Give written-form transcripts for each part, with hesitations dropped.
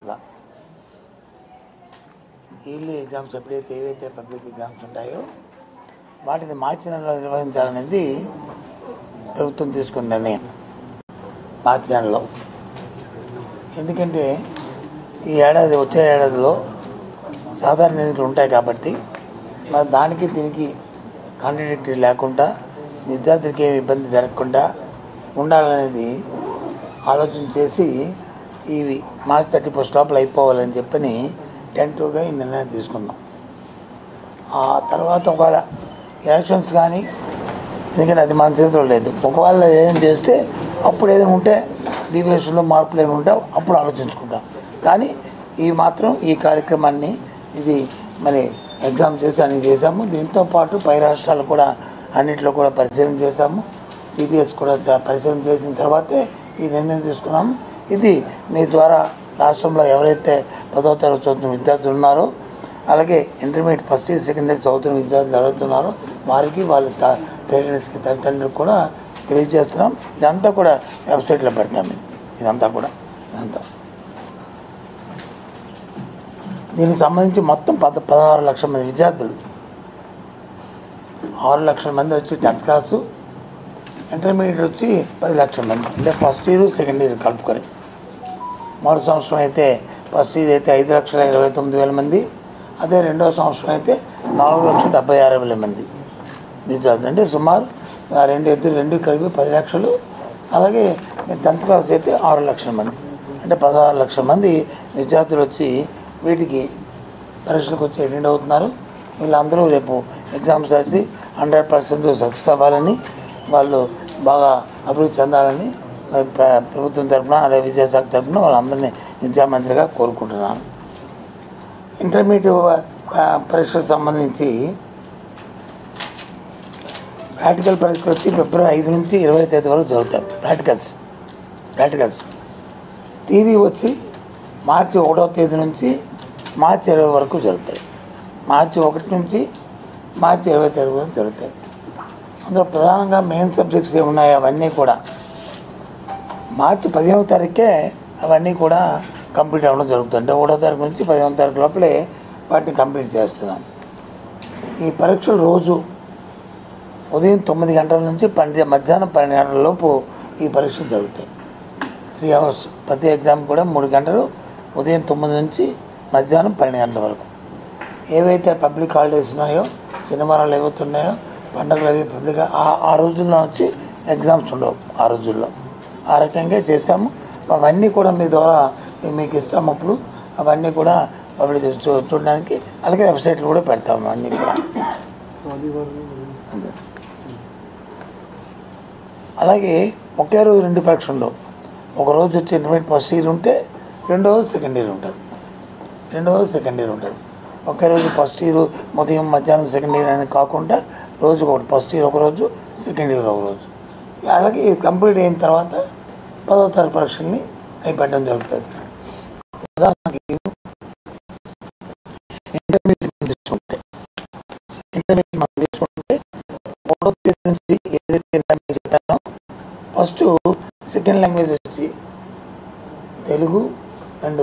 ELT exams ఎప్పుడైతే ఏవైతే public exams ఉంటాయో వాటిని మార్చి నెలలో నిర్వహించాలనేది ప్రభుత్వం తీసుకున్న నిర్ణయం. మార్చి నెలలో, ఎందుకంటే ఈ ఏడాది వచ్చే ఏడాదిలో సాధారణ ఎన్నికలు ఉంటాయి కాబట్టి మరి దానికి దీనికి కాంట్రడిక్టరీ లేకుండా విద్యార్థులకి ఏమి ఇబ్బంది జరగకుండా ఉండాలనేది ఆలోచన చేసి ఇవి మార్చి 31 లోపల అయిపోవాలని చెప్పని టెంటివ్గా ఈ నిర్ణయం తీసుకున్నాం. ఆ తర్వాత ఒకవేళ ఎలక్షన్స్ కానీ, ఎందుకంటే అది మన చేతిలో లేదు, ఒకవేళ ఏదైనా చేస్తే అప్పుడు ఏదైనా ఉంటే డీవియేషన్లో మార్పులు ఏమి ఉంటే అప్పుడు ఆలోచించుకుంటాం. కానీ ఈ మాత్రం ఈ కార్యక్రమాన్ని ఇది మరి ఎగ్జామ్ చేసి అన్ని చేశాము. దీంతోపాటు పై రాష్ట్రాలు కూడా అన్నింటిలో కూడా పరిశీలన చేశాము. సిబిఎస్ కూడా పరిశీలన చేసిన తర్వాతే ఈ నిర్ణయం తీసుకున్నాము. ఇది మీ ద్వారా రాష్ట్రంలో ఎవరైతే 10వ తరగతి చదువుతున్న విద్యార్థులు ఉన్నారో, అలాగే intermediate first year second year చదువుతున్న విద్యార్థులు ఎవరైతున్నారో వారికి వాళ్ళ పేరెంట్స్కి తల్లిదండ్రులకు కూడా తెలియజేస్తున్నాం. ఇదంతా కూడా వెబ్సైట్లో పెడతాం. ఇదంతా దీనికి సంబంధించి మొత్తం 16 లక్షల మంది విద్యార్థులు, 6 లక్షల మంది వచ్చి 10th క్లాసు, ఇంటర్మీడియట్ వచ్చి 10 లక్షల మంది, అంటే ఫస్ట్ ఇయర్ సెకండ్ ఇయర్ కలుపుకొని. మరో సంవత్సరం అయితే ఫస్ట్ ఇయర్ అయితే 5,29,000 మంది, అదే రెండవ సంవత్సరం అయితే 4,76,000 మంది విద్యార్థులు, అంటే సుమారు రెండు కలిపి 10 లక్షలు. అలాగే 10th క్లాస్ అయితే 6 లక్షల మంది, అంటే 16 లక్షల మంది విద్యార్థులు వచ్చి వీటికి పరీక్షలకు వచ్చి అటెండ్ అవుతున్నారు. వీళ్ళందరూ రేపు ఎగ్జామ్స్ రాసి 100% సక్సెస్ అవ్వాలని, వాళ్ళు బాగా అభివృద్ధి చెందాలని ప్రభుత్వం తరఫున, అలాగే విద్యాశాఖ తరఫున వాళ్ళందరినీ విద్యామంత్రిగా కోరుకుంటున్నాను. ఇంటర్మీడియట్ పరీక్షలకు సంబంధించి ప్రాక్టికల్ పరీక్షలు వచ్చి ఫిబ్రవరి 5 నుంచి 20 తేదీ వరకు జరుగుతాయి. ప్రాక్టికల్స్ థియరీ వచ్చి మార్చి 1వ తేదీ నుంచి మార్చి 20 వరకు జరుగుతాయి. మార్చి 1 నుంచి మార్చి 20 తేదీ వరకు జరుగుతాయి. అందులో ప్రధానంగా మెయిన్ సబ్జెక్ట్స్ ఏమున్నాయో అవన్నీ కూడా మార్చి 15వ తారీఖుకే అవన్నీ కూడా కంప్లీట్ అవ్వడం జరుగుతుంది. అంటే 1వ తారీఖు నుంచి 15వ తారీఖు లోపలే వాటిని కంప్లీట్ చేస్తున్నాం. ఈ పరీక్షలు రోజు ఉదయం 9 గంటల నుంచి మధ్యాహ్నం 12 గంటల లోపు ఈ పరీక్షలు జరుగుతాయి. 3 hours ప్రతి ఎగ్జామ్ కూడా 3 గంటలు, ఉదయం 9 నుంచి మధ్యాహ్నం 12 గంటల వరకు. ఏవైతే పబ్లిక్ హాలిడేస్ ఉన్నాయో, శనివారాలు ఏవైతే ఉన్నాయో, పండుగలు అవి పబ్లిక్ ఆ రోజుల్లో వచ్చి ఎగ్జామ్స్ ఉండవు. ఆ రోజుల్లో ఆ రకంగా చేసాము. అవన్నీ కూడా మీ ద్వారా మీకు ఇస్తాము. అప్పుడు అవన్నీ కూడా పబ్లిక్ చూడడానికి, అలాగే వెబ్సైట్లు కూడా పెడతాము. అన్నీ కూడా అలాగే ఒకే రోజు 2 పరీక్షలు ఉండవు. ఒకరోజు వచ్చి ఇంటర్మీడియట్ ఫస్ట్ ఇయర్ ఉంటే రెండో రోజు సెకండ్ ఇయర్ ఉంటుంది. ఒకే రోజు ఫస్ట్ ఇయర్ ఉదయం మధ్యాహ్నం సెకండ్ ఇయర్ అనేది కాకుండా రోజుకు ఒకటి, ఫస్ట్ ఇయర్ ఒకరోజు, సెకండ్ ఇయర్ ఒకరోజు. అలాగే ఇది కంప్లీట్ అయిన తర్వాత 10వ తరగతి పరీక్షల్ని అయిపోవడం జరుగుతుంది. ఉదాహరణకి ఇంటర్మీడియట్ తీసుకుంటే 3వ తేదీ నుంచి ఏదైతే చెప్పానో, ఫస్ట్ సెకండ్ లాంగ్వేజ్ వచ్చి తెలుగు అండ్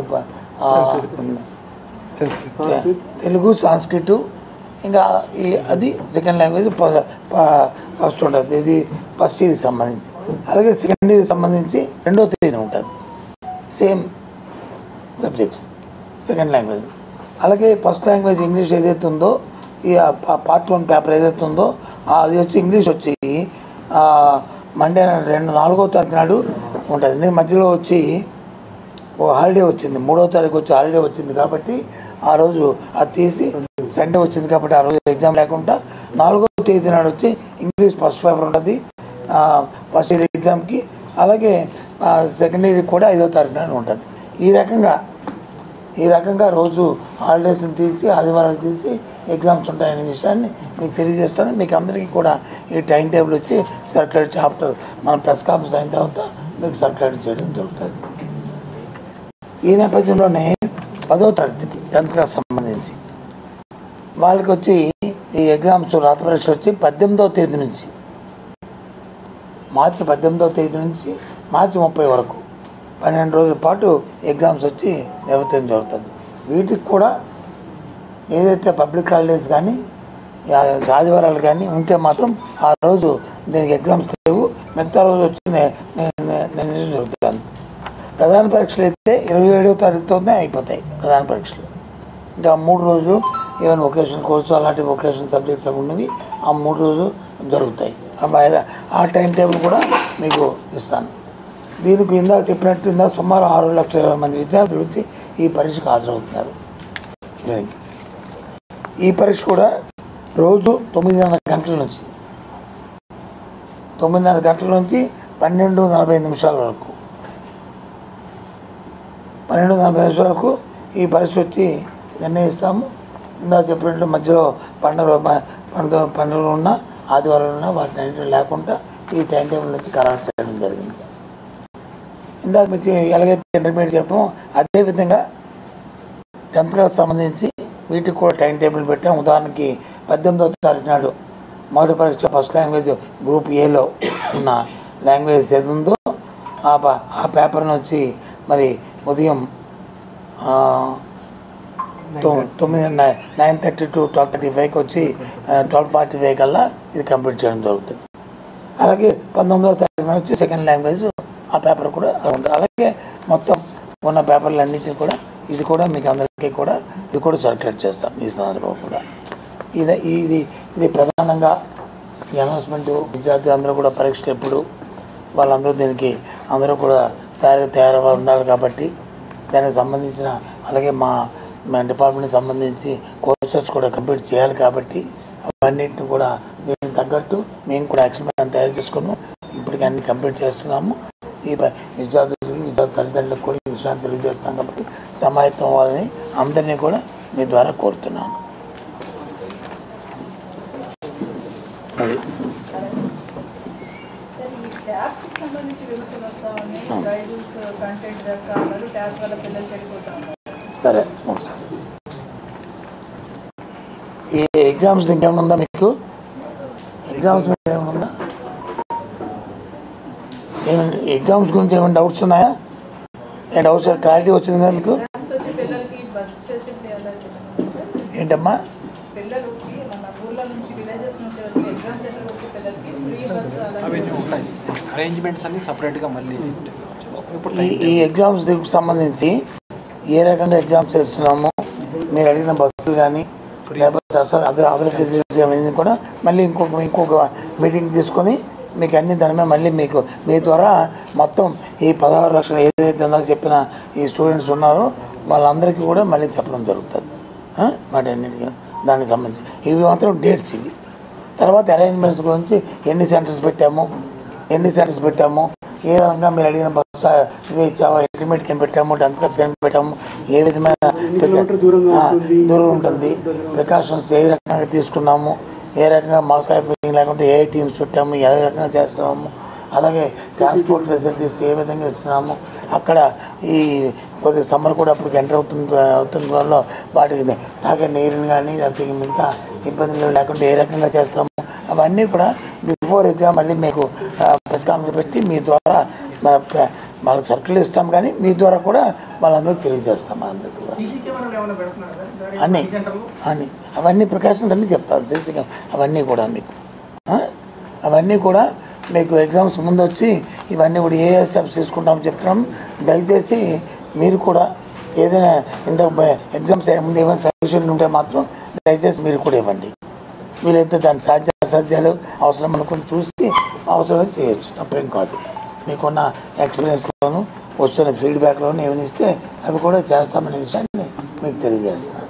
తెలుగు, సంస్కృత్, ఇంకా అది సెకండ్ లాంగ్వేజ్ ఫస్ట్ ఉంటుంది. ఇది ఫస్ట్ ఇయర్కి సంబంధించి. అలాగే సెకండ్ ఇయర్కి సంబంధించి 2వ తేదీ ఉంటుంది. Same subjects second language. అలాగే ఫస్ట్ లాంగ్వేజ్ ఇంగ్లీష్ ఏదైతే ఉందో, ఈ పార్ట్ 1 పేపర్ ఏదైతే ఉందో అది వచ్చి ఇంగ్లీష్ వచ్చి మండే 4వ తారీఖు నాడు ఉంటుంది. ఎందుకంటే మధ్యలో వచ్చి ఓ హాలిడే వచ్చింది, 3వ తారీఖు వచ్చి హాలిడే వచ్చింది కాబట్టి ఆ రోజు అది తీసి సండే వచ్చింది కాబట్టి ఆ రోజు ఎగ్జామ్ లేకుండా 4వ తేదీ నాడు వచ్చి ఇంగ్లీష్ ఫస్ట్ పేపర్ ఉంటుంది ఫస్ట్ ఇయర్ ఎగ్జామ్కి. అలాగే సెకండ్ ఇయర్కి కూడా 5వ తారీఖు నాడు ఉంటుంది. ఈ రకంగా రోజు హాలిడేస్ని తీసి, ఆదివారాలు తీసి ఎగ్జామ్స్ ఉంటాయనే విషయాన్ని మీకు తెలియజేస్తాను. మీకు అందరికీ కూడా ఈ టైం టేబుల్ వచ్చి సర్క్యులేట్ ఆఫ్టర్ మన ప్రెస్ కాన్ఫరెన్స్ అయిన తర్వాత మీకు సర్క్యులేట్ చేయడం జరుగుతుంది. ఈ నేపథ్యంలోనే 10వ తరగతికి 10th క్లాస్ సంబంధించి వాళ్ళకి వచ్చి ఈ ఎగ్జామ్స్ రాత పరీక్ష వచ్చి 18వ తేదీ నుంచి మార్చి 18వ తేదీ నుంచి మార్చి 30 వరకు 12 రోజుల పాటు ఎగ్జామ్స్ వచ్చి నిర్వహించడం జరుగుతుంది. వీటికి కూడా ఏదైతే పబ్లిక్ హాలిడేస్ కానీ ఆదివారాలు కానీ ఉంటే మాత్రం ఆ రోజు దీనికి ఎగ్జామ్స్ లేవు, మిగతా రోజు వచ్చి నిర్ణయం జరుగుతుంది. ప్రధాన పరీక్షలు అయితే 27వ తారీఖుతోనే అయిపోతాయి ప్రధాన పరీక్షలు. ఇంకా 3 రోజులు ఈవెన్ వొకేషనల్ కోర్సు అలాంటి వొకేషనల్ సబ్జెక్ట్స్ అవి ఉన్నవి ఆ 3 రోజులు జరుగుతాయి. ఆ టైం టేబుల్ కూడా మీకు ఇస్తాను. దీనికి ఇందాక చెప్పినట్టు సుమారు 6,20,000 మంది విద్యార్థులు వచ్చి ఈ పరీక్షకు హాజరవుతున్నారు. దీనికి ఈ పరీక్ష కూడా రోజు 9:30 గంటల నుంచి 12:45 వరకు 12:45 వరకు ఈ పరీక్ష వచ్చి నిర్ణయిస్తాము. ఇందాక చెప్పినట్లు మధ్యలో పండుగలు ఉన్నా ఆదివారాలు ఉన్నా వాటిని అన్నింటి లేకుండా ఈ టైం టేబుల్ నుంచి ఖరారు చేయడం జరిగింది. ఇందాక మీకు ఎలాగైతే ఇంటర్మీడియట్ చెప్పామో అదేవిధంగా 10th క్లాస్ సంబంధించి వీటికి కూడా టైం టేబుల్ పెట్టాం. ఉదాహరణకి 18వ తారీఖు నాడు మొదటి పరీక్ష ఫస్ట్ లాంగ్వేజ్ గ్రూప్ ఏలో ఉన్న లాంగ్వేజ్ ఏది ఉందో ఆ పేపర్ని వచ్చి మరి ఉదయం 9:30 to 12:35 వచ్చి 12:45 కల్లా ఇది కంప్లీట్ చేయడం జరుగుతుంది. అలాగే 19వ తారీఖున వచ్చి సెకండ్ లాంగ్వేజ్ ఆ పేపర్ కూడా అలా ఉంటుంది. అలాగే మొత్తం ఉన్న పేపర్లన్నింటినీ కూడా ఇది కూడా మీకు అందరికీ కూడా ఇది కూడా సర్క్యులేట్ చేస్తాం ఈ సందర్భంలో కూడా. ఇది ప్రధానంగా ఈ అనౌన్స్మెంట్ విద్యార్థులు అందరూ కూడా పరీక్షలు ఎప్పుడు వాళ్ళందరూ దీనికి అందరూ కూడా తయారుగా ఉండాలి కాబట్టి దానికి సంబంధించిన అలాగే మా డిపార్ట్మెంట్కి సంబంధించి కోర్సెస్ కూడా కంప్లీట్ చేయాలి కాబట్టి అవన్నింటిని కూడా దీనికి తగ్గట్టు మేము కూడా యాక్షన్ ప్లాన్ తయారు చేసుకున్నాము. ఇప్పటికీ అన్ని కంప్లీట్ చేస్తున్నాము. ఈ విద్యార్థి తల్లిదండ్రులకు కూడా ఈ విషయాన్ని తెలియజేస్తున్నాం కాబట్టి సమాయత్తం అవ్వాలని అందరినీ కూడా మీ ద్వారా కోరుతున్నాను. అది సరే ఒకసారి ఈ ఎగ్జామ్స్ ఇంకేమైనా ఉందా మీకు? ఎగ్జామ్స్ మీద ఏమైనా ఉందా? ఎగ్జామ్స్ గురించి ఏమైనా డౌట్స్ ఉన్నాయా? ఏ డౌట్స్ క్లారిటీ వచ్చింది కదా మీకు? ఏంటమ్మా? ఈ ఎగ్జామ్స్ సంబంధించి ఏ రకంగా ఎగ్జామ్స్ చేస్తున్నామో మీరు అడిగిన బస్సులు కానీ లేకపోతే అదర్ ఫెసిలిటీస్ అవన్నీ కూడా మళ్ళీ ఇంకొక మీటింగ్ తీసుకొని మీకు అన్ని దాని మీద మళ్ళీ మీ ద్వారా మొత్తం ఈ 16 లక్షలు ఏదైతే ఉందో చెప్పిన ఈ స్టూడెంట్స్ ఉన్నారో వాళ్ళందరికీ కూడా మళ్ళీ చెప్పడం జరుగుతుంది. వాటన్నిటికీ దానికి సంబంధించి ఇవి మాత్రం డేట్స్ ఇవి. తర్వాత అరేంజ్మెంట్స్ గురించి ఎన్ని సెంటర్స్ పెట్టాము, ఏ విధంగా మీరు అడిగిన బస్సు ఇవి ఇచ్చామో, ఇంటర్మీడియట్ కింద పెట్టాము, 10th క్లాస్ కింద పెట్టాము, ఏ విధమైన దూరం ఉంటుంది, ప్రికాషన్స్ ఏ రకంగా తీసుకున్నాము, ఏ రకంగా మాస్క్ అయిపోయింగ్ లేకుంటే ఏ టీమ్స్ పెట్టాము, ఏ రకంగా చేస్తున్నాము, అలాగే ట్రాన్స్పోర్ట్ ఫెసిలిటీస్ ఏ విధంగా ఇస్తున్నాము, అక్కడ ఈ కొద్దిగా సమ్మర్ కూడా అప్పటికి ఎంటర్ అవుతున్న వల్ల వాటికి తాగే నీరుని కానీ లేకపోతే మిగతా ఇబ్బందులు లేకుండా ఏ రకంగా చేస్తాము అవన్నీ కూడా బిఫోర్ ఎగ్జామ్ మళ్ళీ మీకు ప్రెస్ కాన్ఫరెన్స్ పెట్టి మీ ద్వారా వాళ్ళకి సర్కిల్ ఇస్తాం కానీ మీ ద్వారా కూడా వాళ్ళందరికీ తెలియజేస్తాం. అందరికీ అన్నీ అవన్నీ ప్రికాషన్స్ అన్నీ చెప్తాను చేసి అవన్నీ కూడా మీకు ఎగ్జామ్స్ ముందు వచ్చి ఇవన్నీ కూడా ఏ స్టెప్స్ తీసుకుంటామని చెప్తున్నాం. దయచేసి మీరు కూడా ఏదైనా ఇంత ఎగ్జామ్స్ ముందు ఏమైనా సజెషన్లు ఉంటే మాత్రం దయచేసి మీరు కూడా ఇవ్వండి. వీలైతే దాని సాధ్యాలు అవసరం అనుకుని చూసి అవసరం చేయొచ్చు, తప్పేం కాదు. మీకున్న ఎక్స్పీరియన్స్లోను వస్తున్న ఫీడ్బ్యాక్లోను ఏమైనా ఇస్తే అవి కూడా చేస్తామనే విషయాన్ని మీకు తెలియజేస్తాను.